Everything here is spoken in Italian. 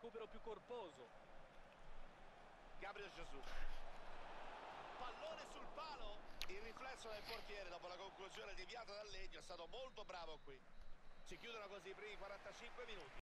recupero più corposo. Gabriel Jesus, pallone sul palo, il riflesso del portiere dopo la conclusione deviata dal Legno è stato molto bravo qui. Si chiudono così i primi 45 minuti.